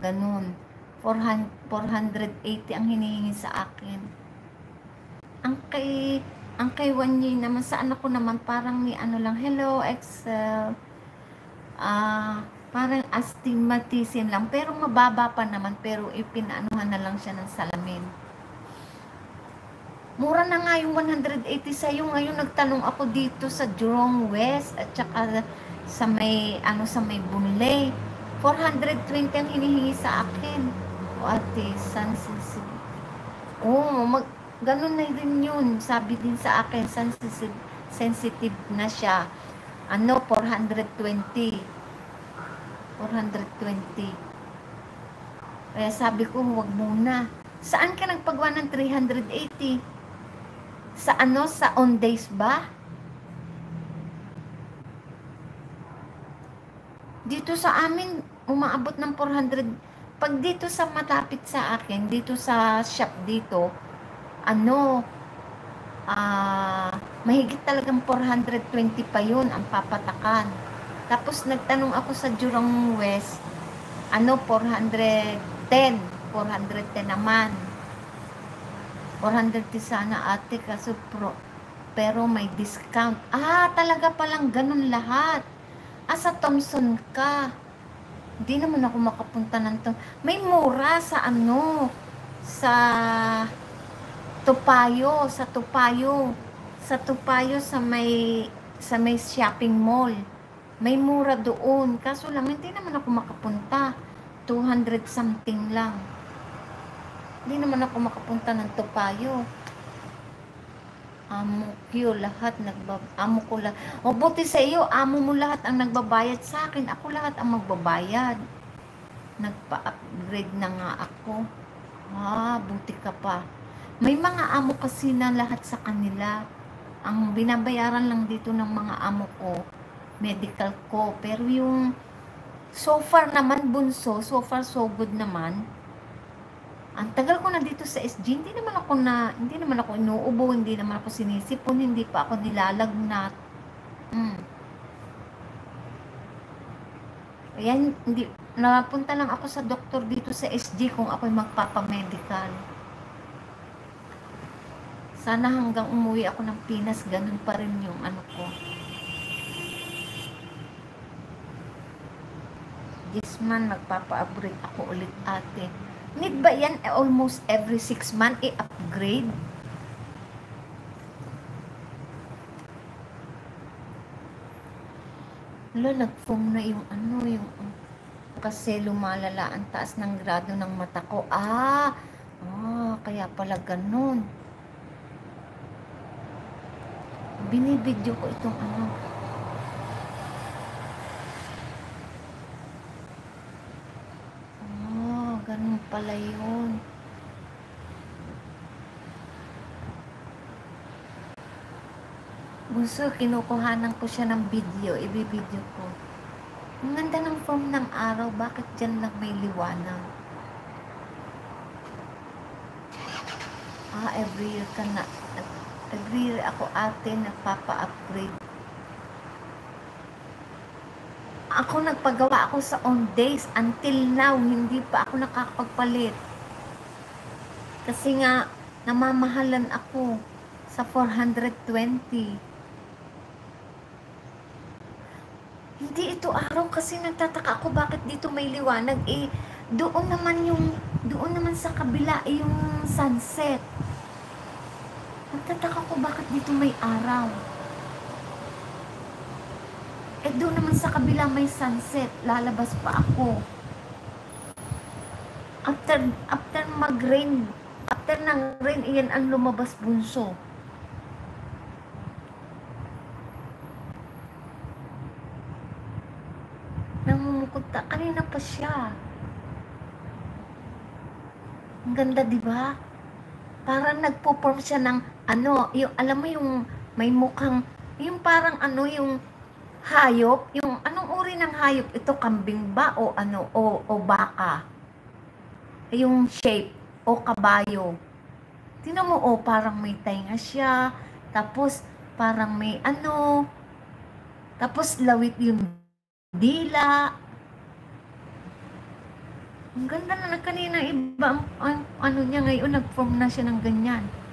Ganun. 480 ang hinihingi sa akin. Ang kay Wanyi naman, sa anak ko naman, parang ni ano lang, hello, Excel. Parang astigmatism lang, pero mababa pa naman, pero ipinaanuhan na lang siya ng salamin. Mura na nga yung 180 sa'yo. Ngayon nagtanong ako dito sa Jurong West at saka sa may Bunlay. 420 ang hinihingi sa akin. O ate, sensitive. Ganun na rin yun. Sabi din sa akin, sensitive na siya. 420. 420. Kaya sabi ko, huwag muna. Saan ka nagpagawa ng 380? Sa sa on days ba? Dito sa amin, umaabot ng 400. Pag dito sa matapit sa akin, dito sa shop dito, mahigit talagang 420 pa yun ang papatakan. Tapos nagtanong ako sa Jurong West, 410. 410 naman. 400 sana ate, kaso pero may discount. Talaga palang ganun lahat. Sa Thomson ka. Hindi naman ako makapunta ng to. May mura sa sa Topayo, sa may shopping mall. May mura doon. Kaso lang, hindi naman ako makapunta. 200 something lang. Hindi naman ako makapunta ng Topayo. Amo ko lahat buti sa iyo, amo mo lahat ang nagbabayad sa akin. Ako lahat ang magbabayad. Nagpa-upgrade na nga ako. Buti ka pa. May mga amo kasi na lahat sa kanila. Ang binabayaran lang dito ng mga amo ko, medical ko. Pero yung so far naman, bunso, so far so good naman. Ang tagal ko na dito sa SG, hindi naman ako inuubo, hindi naman ako sinisipon, hindi pa ako nilalagnat. Ayan, napunta lang ako sa doktor dito sa SG kung ako'y magpapamedical. Sana hanggang umuwi ako ng Pinas, ganun pa rin yung ko. This month, magpapa-upgrade ako ulit ate. Need ba yan almost every 6 months i-upgrade? Nag-foam na yung kasi lumalala ang taas ng grado ng mata ko. Kaya pala ganun. Binibidyo ko itong ganun pala yun. Bunso, kinukuhanan ko siya ng video, ibibidyo ko. Ang ganda ng form ng araw, bakit dyan lang may liwanag? Every year ka na, every year ako ate nagpapa-upgrade. Ako nagpagawa ako sa on days, until now, hindi pa ako nakakapagpalit. Kasi nga, namamahalan ako sa 420. Hindi ito araw kasi nagtataka ako bakit dito may liwanag. Doon naman sa kabila yung sunset. Nagtataka ko bakit dito may araw. Doon naman sa kabila may sunset. Lalabas pa ako. After mag-rain, after ng rain, iyan ang lumabas bunso. Namumukunta. Kanina pa siya. Ang ganda, di ba? Parang nagpo-form siya ng yung alam mo yung may mukhang yung parang yung hayop, yung anong uri ng hayop ito, kambing ba o o baka? Yung shape o kabayo. Tingnan mo, parang may tainga siya, tapos parang may tapos lawit yung dila. Ang ganda na kanina, iba ang ano niya ngayon, nag-form na siya ng ganyan.